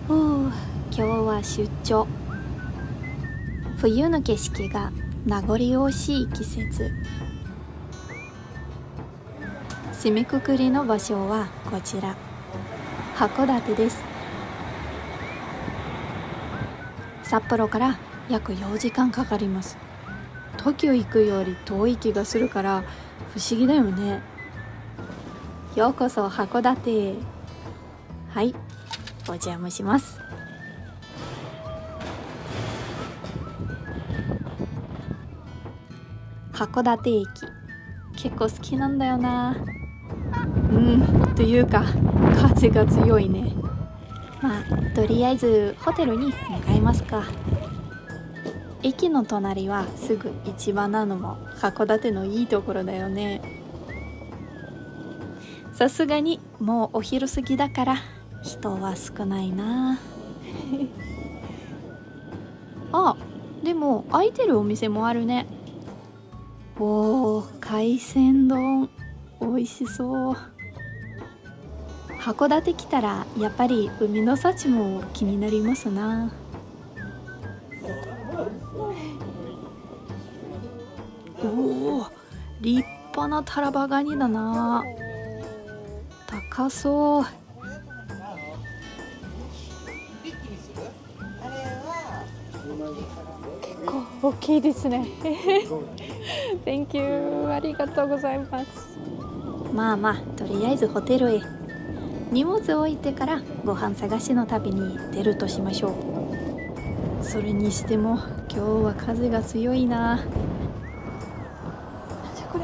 今日は出張。冬の景色が名残惜しい季節。締めくくりの場所はこちら、函館です。札幌から約4時間かかります。東京行くより遠い気がするから不思議だよね。ようこそ函館へ。はい、お邪魔します。函館駅結構好きなんだよな。というか風が強いね。まあとりあえずホテルに向かいますか。駅の隣はすぐ市場なのも函館のいいところだよね。さすがにもうお昼過ぎだから人は少ないな。あ、でも空いてるお店もあるね。おー、海鮮丼美味しそう。函館来たらやっぱり海の幸も気になりますな。おー、立派なタラバガニだな。高そう。結構大きいですね。Thank you。ありがとうございます。まあまあ、とりあえずホテルへ。荷物を置いてからご飯探しの旅に出るとしましょう。それにしても今日は風が強いな。これ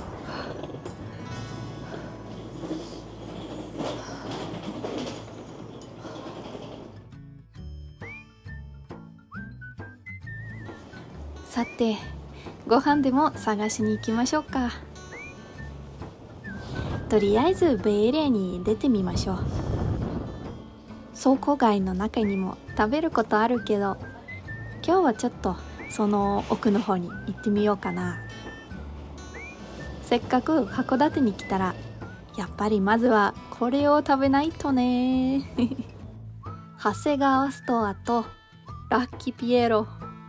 さて、ご飯でも探しに行きましょうか。とりあえずベイエリアに出てみましょう。倉庫街の中にも食べることあるけど、今日はちょっとその奥の方に行ってみようかな。せっかく函館に来たらやっぱりまずはこれを食べないとね。長谷川ストアとラッキピエロ。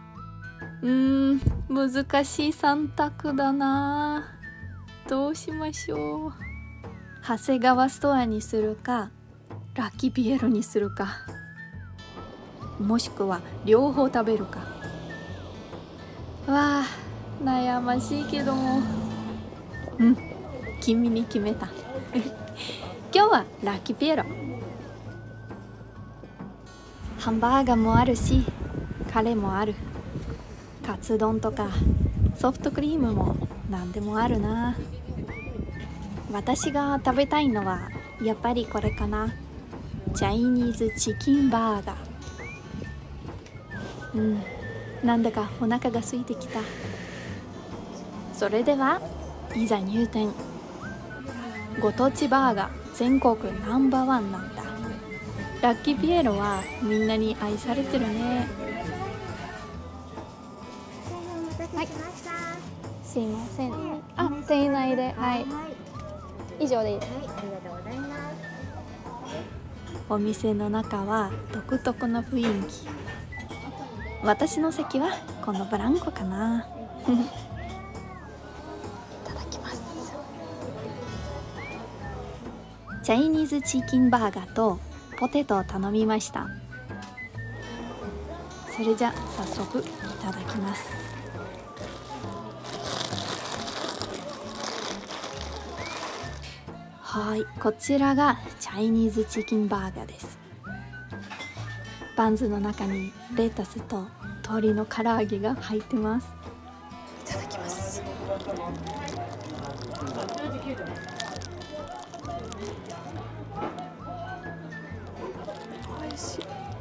難しい3択だな。どうしましょう。長谷川ストアにするかラッキーピエロにするか、もしくは両方食べるか。わあ、悩ましいけども、君に決めた。今日はラッキーピエロ。ハンバーガーもあるしカレーもある。カツ丼とかソフトクリームも何でもあるな。私が食べたいのはやっぱりこれかな。チャイニーズチキンバーガー。なんだかお腹が空いてきた。それではいざ入店。ご当地バーガー全国ナンバーワンなんだ。ラッキーピエロはみんなに愛されてるね。はい、すいません。あ、店員内で、はい。以上でいいです。はい、ありがとうございます。お店の中は独特の雰囲気。私の席はこのブランコかな。いただきます。チャイニーズチキンバーガーとポテトを頼みました。それじゃ早速いただきます。はい、こちらがチャイニーズチキンバーガーです。バンズの中にレタスと鶏の唐揚げが入ってます。いただきます。おいし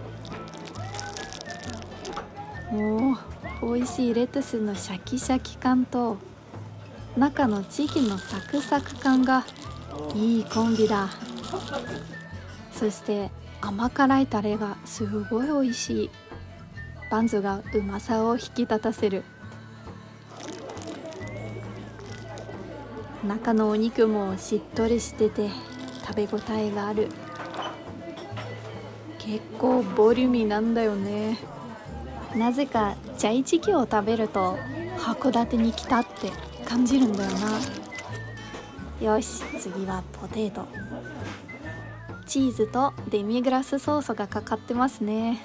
い。もう美味しいレタスのシャキシャキ感と中のチキンのサクサク感がいいコンビだ。そして甘辛いタレがすごい美味しい。バンズがうまさを引き立たせる。中のお肉もしっとりしてて食べ応えがある。 結構ボリューミーなんだよね。なぜかチャイチキを食べると函館に来たって感じるんだよな。よし、次はポテト。チーズとデミグラスソースがかかってますね。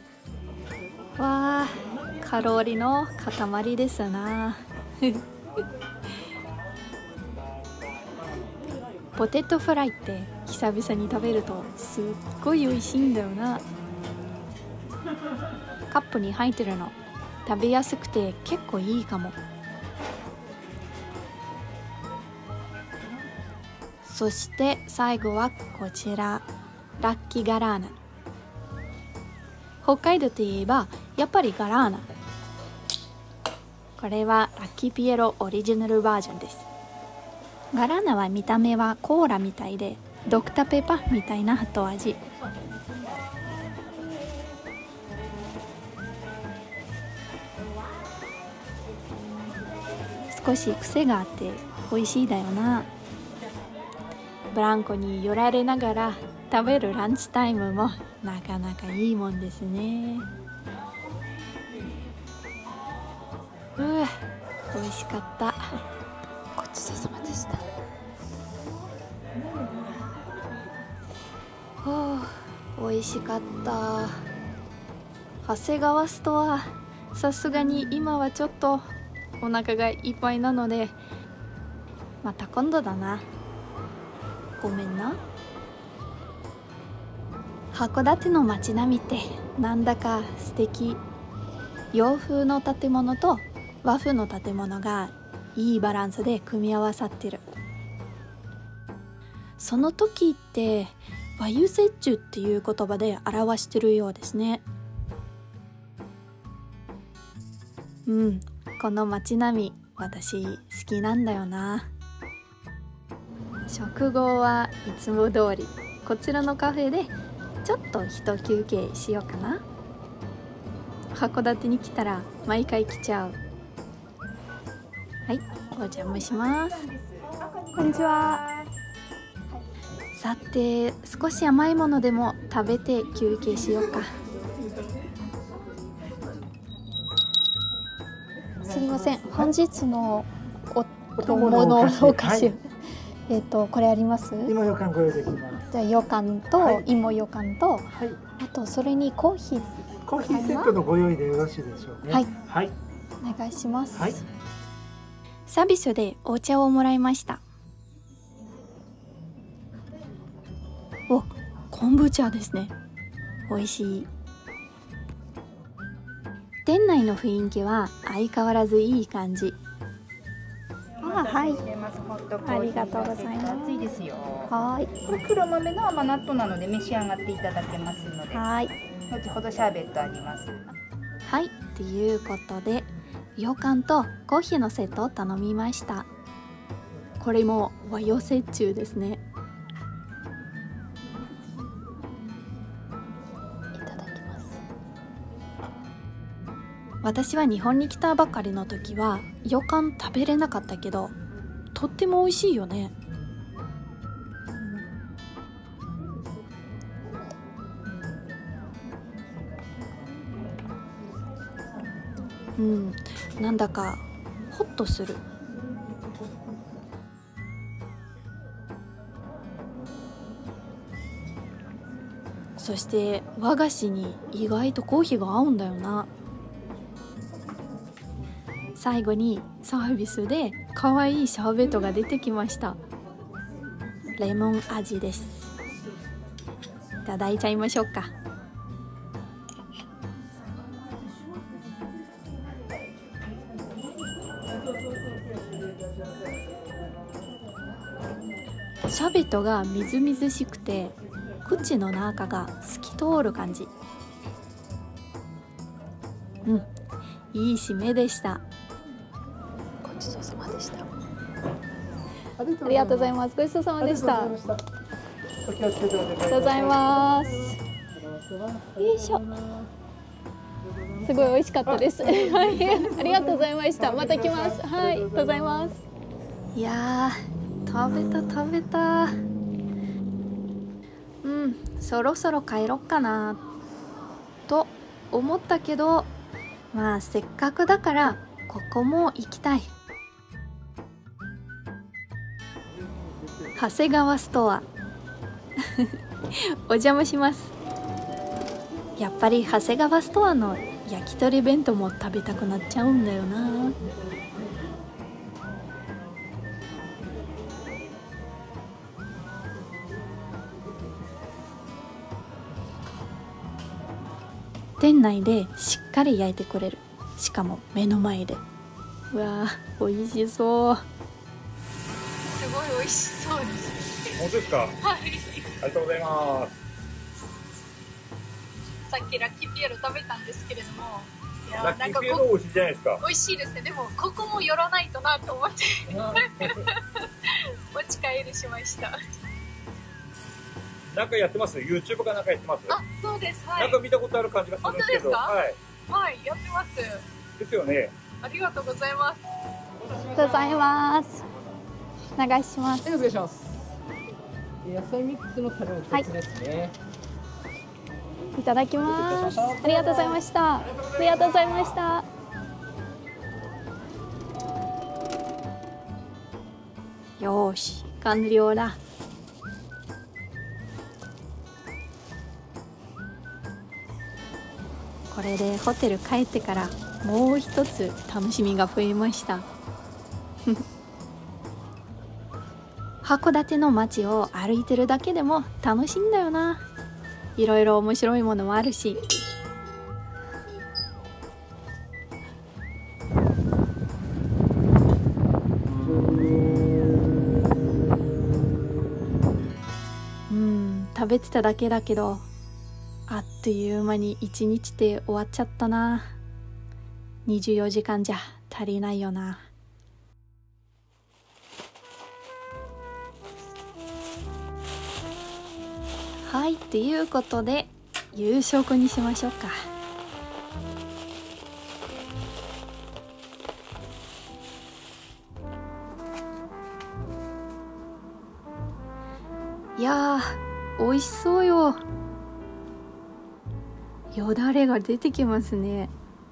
わあ、カロリーの塊ですな。ポテトフライって久々に食べるとすっごい美味しいんだよな。カップに入ってるの食べやすくて結構いいかも。そして最後はこちら、ラッキガラーナ。北海道といえばやっぱりガラーナ。これはラッキーピエロオリジナルバージョンです。ガラーナは見た目はコーラみたいでドクターペッパーみたいな後味。少し癖があって美味しいだよな。ブランコに寄られながら食べるランチタイムもなかなかいいもんですね。美味しかった。ごちそうさまでした。美味しかった。長谷川ストア、さすがに今はちょっとお腹がいっぱいなのでまた今度だな。ごめんな。函館の街並みってなんだか素敵。洋風の建物と和風の建物がいいバランスで組み合わさってる。その時って和洋折衷っていう言葉で表してるようですね。この街並み私好きなんだよな。食後はいつも通りこちらのカフェでちょっと一休憩しようかな。函館に来たら毎回来ちゃう。はい、お邪魔します。こんにちは。さて、少し甘いものでも食べて休憩しようか。すみません、本日のおものお菓子、これあります？ 芋ようかんご用意できます。 じゃあようかんと芋ようかんと、あとそれにコーヒー。 コーヒーセットのご用意でよろしいでしょうね。はい。 お願いします。サービスでお茶をもらいました。お、昆布茶ですね。美味しい。店内の雰囲気は相変わらずいい感じ。はい。ありがとうございます。 熱いですよ。 はい。 これ黒豆の甘納豆なので召し上がっていただけますので。 はい。 後ほどシャーベットあります。 はい。ということで、ようかんとコーヒーのセットを頼みました。これも和洋折衷ですね。いただきます。私は日本に来たばかりの時はようかん食べれなかったけど、とっても美味しいよね。なんだかホッとする。そして和菓子に意外とコーヒーが合うんだよな。最後にサービスで可愛いシャーベットが出てきました。レモン味です。いただいちゃいましょうか。シャーベットがみずみずしくて口の中が透き通る感じ。いい締めでした。ごちそうさまでした。ありがとうございます。ごちそうさまでした。 お気をつけてお願いします。 ありがとうございます。よいしょ。すごい美味しかったです。はい、ありがとうございました。また来ます。はい、ありがとうございます。いやー、食べた。 そろそろ帰ろっかなと思ったけど、まあせっかくだからここも行きたい。長谷川ストアお邪魔します。やっぱり長谷川ストアの焼き鳥弁当も食べたくなっちゃうんだよな。店内でしっかり焼いてくれる。しかも目の前で。うわー、美味しそう。すごい美味しそうです。 本当ですか？はい。ありがとうございます。 さっきラッキーピエロ食べたんですけれども、いやラッキーピエロ美味しいじゃないですか。 美味しいですね。でもここも寄らないとなと思って持ち帰りしました。 なんかやってます？ YouTube かなんかやってます？ あ、そうです。はい。 なんか見たことある感じがするんですけど。はい。 はい、やってます。 ですよね。 ありがとうございます。ありがとうございます。お願いします。 お願いします。野菜ミックスのタレを一つですね。 いただきます。ありがとうございました。ありがとうございました。よーし、完了だ。これでホテル帰ってからもう一つ楽しみが増えました函館の街を歩いてるだけでも楽しいんだよな。いろいろ面白いものもあるし。食べてただけだけどあっという間に一日って終わっちゃったな。24時間じゃ足りないよな。はい、っていうことで夕食にしましょうか。いやー、美味しそうよ。よだれが出てきますね。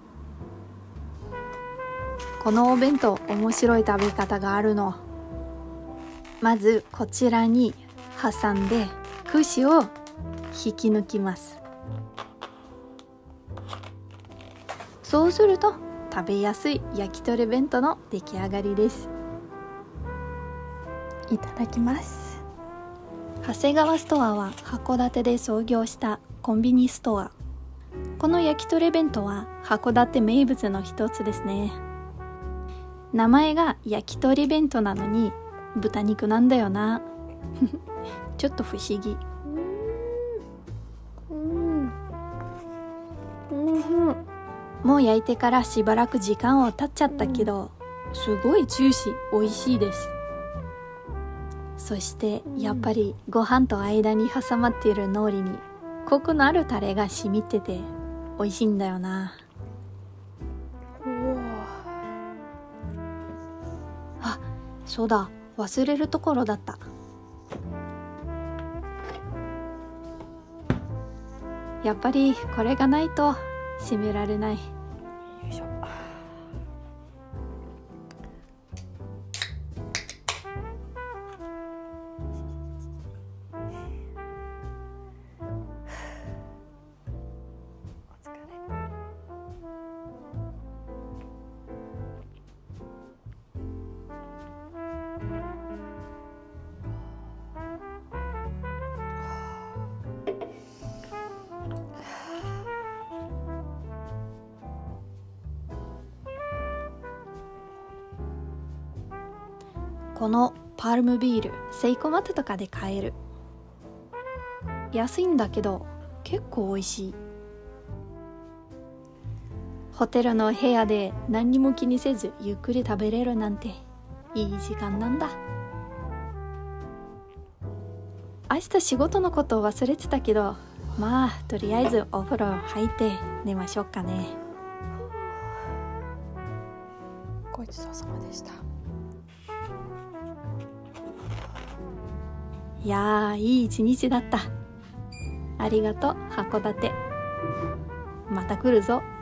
このお弁当面白い食べ方があるの。まずこちらに挟んで串を引き抜きます。そうすると食べやすい焼き鳥弁当の出来上がりです。いただきます。長谷川ストアは函館で創業したコンビニストア。この焼き鳥弁当は函館名物の一つですね。名前が焼き鳥弁当なのに豚肉なんだよなちょっと不思議。もう焼いてからしばらく時間を経っちゃったけど、すごいジューシー、美味しいです。そしてやっぱりご飯と間に挟まっている海苔にコクのあるタレが染みてて美味しいんだよな。あ、そうだ、忘れるところだった。やっぱりこれがないと閉められない。よいしょ。このパルムビールセイコーマットとかで買える。安いんだけど結構美味しい。ホテルの部屋で何にも気にせずゆっくり食べれるなんていい時間なんだ。明日仕事のことを忘れてたけど、まあとりあえずお風呂入って寝ましょうかね。ごちそうさまでした。いやー、いい一日だった。 ありがとう函館。また来るぞ。